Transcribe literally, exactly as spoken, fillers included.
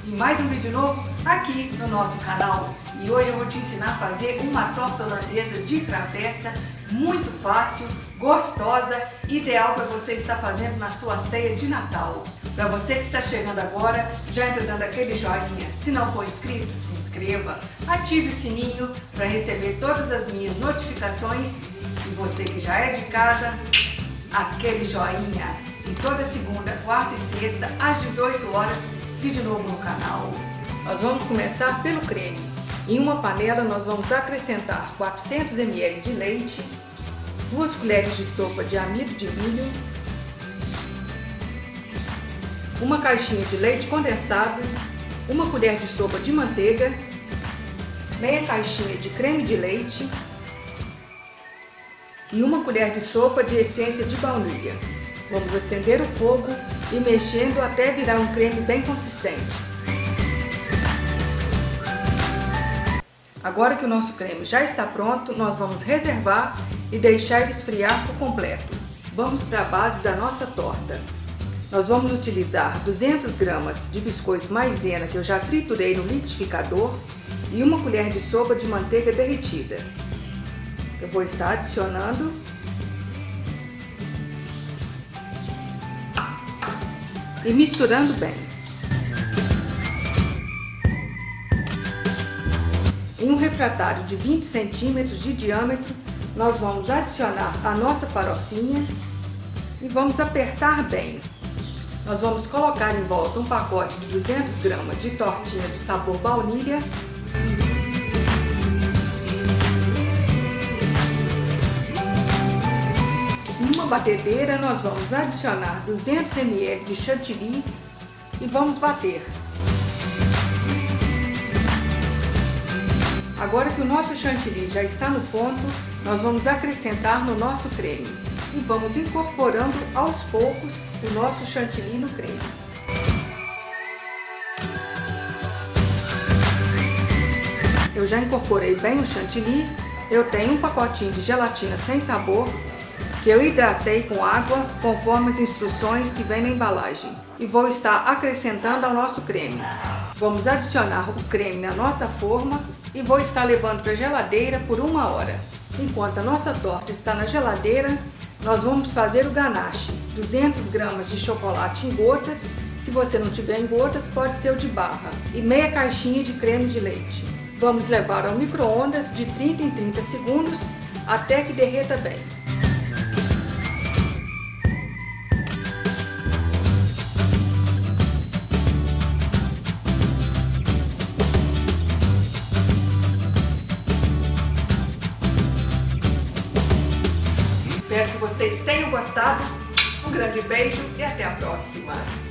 em mais um vídeo novo aqui no nosso canal. E hoje eu vou te ensinar a fazer uma torta holandesa de travessa, muito fácil, gostosa, ideal para você estar fazendo na sua ceia de Natal. Para você que está chegando agora, já entra dando aquele joinha. Se não for inscrito, se inscreva, ative o sininho para receber todas as minhas notificações. E você que já é de casa, aquele joinha. E toda segunda, quarta e sexta, às dezoito horas, vídeo novo no canal. Nós vamos começar pelo creme. Em uma panela nós vamos acrescentar quatrocentos mililitros de leite, duas colheres de sopa de amido de milho, uma caixinha de leite condensado, uma colher de sopa de manteiga, meia caixinha de creme de leite e uma colher de sopa de essência de baunilha. Vamos acender o fogo e mexendo até virar um creme bem consistente. Agora que o nosso creme já está pronto, nós vamos reservar e deixar ele esfriar por completo. Vamos para a base da nossa torta. Nós vamos utilizar duzentas gramas de biscoito maisena que eu já triturei no liquidificador e uma colher de sopa de manteiga derretida. Eu vou estar adicionando e misturando bem. Em um refratário de vinte centímetros de diâmetro, nós vamos adicionar a nossa farofinha e vamos apertar bem. Nós vamos colocar em volta um pacote de duzentas gramas de tortinha do sabor baunilha. Em uma batedeira nós vamos adicionar duzentos mililitros de chantilly e vamos bater. Agora que o nosso chantilly já está no ponto, nós vamos acrescentar no nosso creme e vamos incorporando aos poucos o nosso chantilly no creme. Eu já incorporei bem o chantilly. Eu tenho um pacotinho de gelatina sem sabor que eu hidratei com água conforme as instruções que vem na embalagem e vou estar acrescentando ao nosso creme. Vamos adicionar o creme na nossa forma e vou estar levando para a geladeira por uma hora. Enquanto a nossa torta está na geladeira, nós vamos fazer o ganache. duzentas gramas de chocolate em gotas, se você não tiver em gotas pode ser o de barra, e meia caixinha de creme de leite. Vamos levar ao micro-ondas de trinta em trinta segundos até que derreta bem. Espero que vocês tenham gostado. Um grande beijo e até a próxima!